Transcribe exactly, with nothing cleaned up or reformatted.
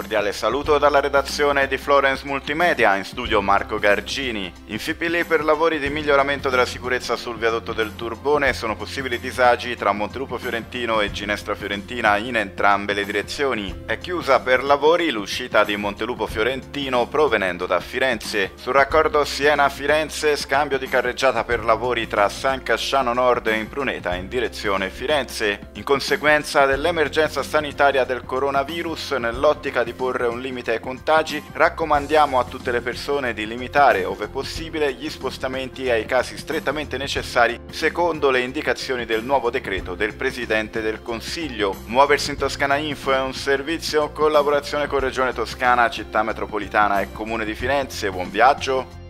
cordiale saluto dalla redazione di Florence Multimedia, in studio Marco Gargini. In F P L per lavori di miglioramento della sicurezza sul viadotto del Turbone sono possibili disagi tra Montelupo Fiorentino e Ginestra Fiorentina in entrambe le direzioni. È chiusa per lavori l'uscita di Montelupo Fiorentino provenendo da Firenze. Sul raccordo Siena-Firenze, scambio di carreggiata per lavori tra San Casciano Nord e Impruneta in direzione Firenze. In conseguenza dell'emergenza sanitaria del coronavirus, nell'ottica di porre un limite ai contagi, raccomandiamo a tutte le persone di limitare, ove possibile, gli spostamenti ai casi strettamente necessari secondo le indicazioni del nuovo decreto del Presidente del Consiglio. Muoversi in Toscana Info è un servizio in collaborazione con Regione Toscana, Città Metropolitana e Comune di Firenze. Buon viaggio!